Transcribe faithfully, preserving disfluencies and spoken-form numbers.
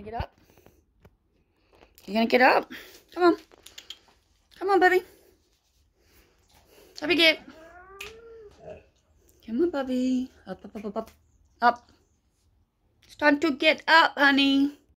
get up? You gonna get up? Come on. Come on, Bubby. Bubby, get. Come on, Bubby. Up, up, up, up, up. Up. It's time to get up, honey.